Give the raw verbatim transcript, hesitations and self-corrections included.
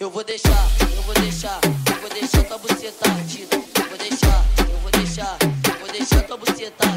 Eu vou deixar, eu vou deixar, eu vou deixar tua buceta ardida. Eu vou deixar, eu vou deixar, eu vou deixar tua buceta